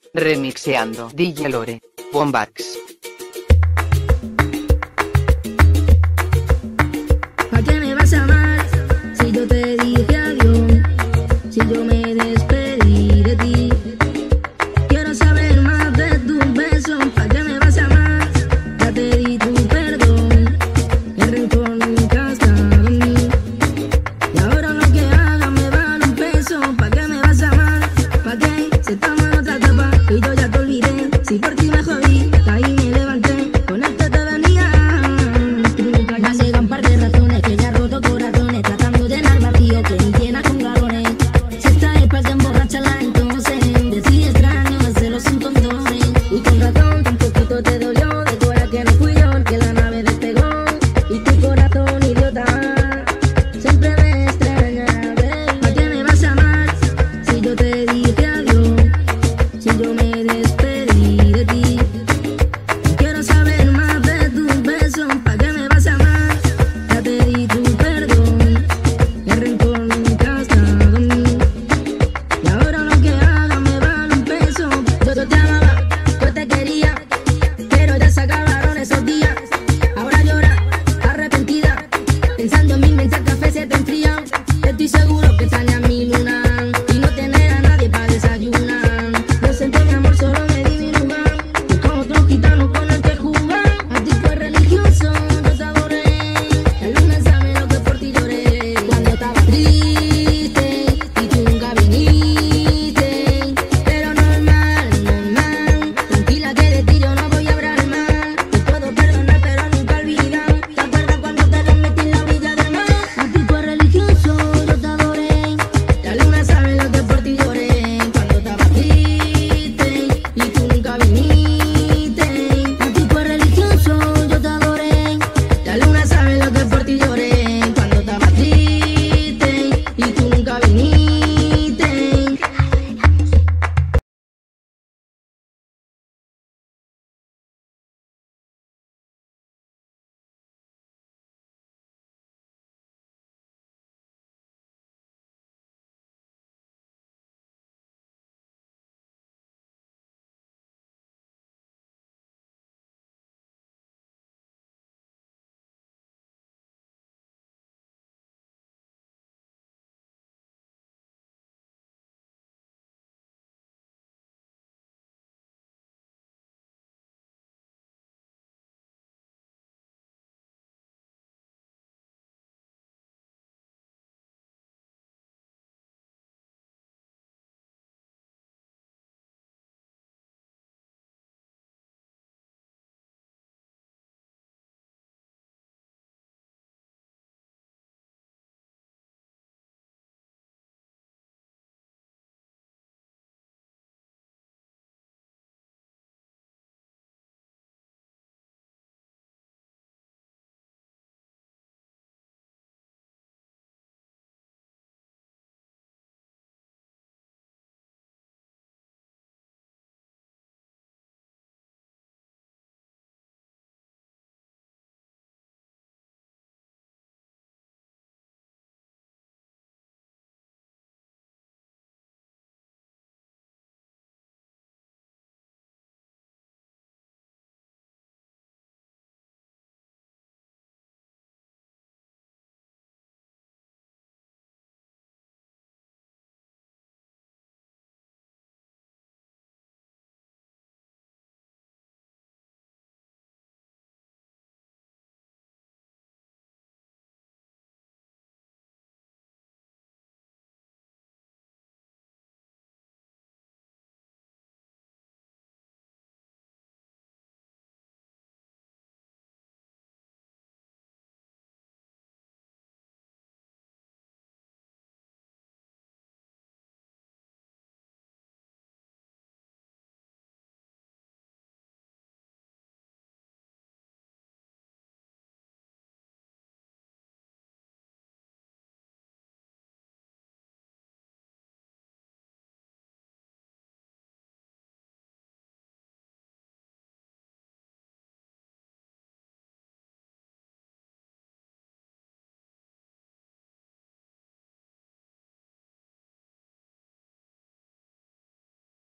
Remixeando DJ Lore. Bombax. ¿A qué me vas a amar si yo te dije adiós? Si yo me despedí de ti. Quiero saber más de tus besos. ¿A qué me vas a amar? Ya te di tu perdón. El rencor nunca ha estado en mí. Y ahora lo que haga me vale un peso. ¿Pa' qué me vas a amar? ¿Pa' qué? Se está mal.